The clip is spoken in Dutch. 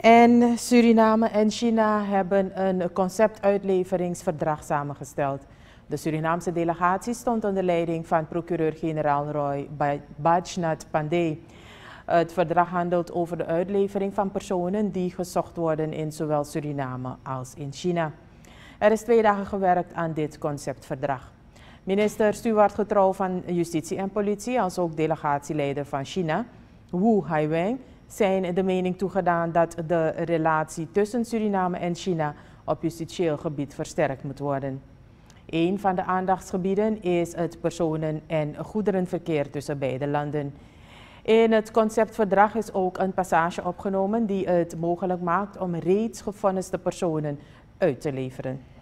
En Suriname en China hebben een conceptuitleveringsverdrag samengesteld. De Surinaamse delegatie stond onder leiding van procureur-generaal Roy Bajnath Pandey. Het verdrag handelt over de uitlevering van personen die gezocht worden in zowel Suriname als in China. Er is 2 dagen gewerkt aan dit conceptverdrag. Minister Stuart Getrouw van Justitie en Politie, als ook delegatieleider van China, Wu Haiwei, zijn de mening toegedaan dat de relatie tussen Suriname en China op justitieel gebied versterkt moet worden. Een van de aandachtsgebieden is het personen- en goederenverkeer tussen beide landen. In het conceptverdrag is ook een passage opgenomen die het mogelijk maakt om reeds gevonniste personen uit te leveren.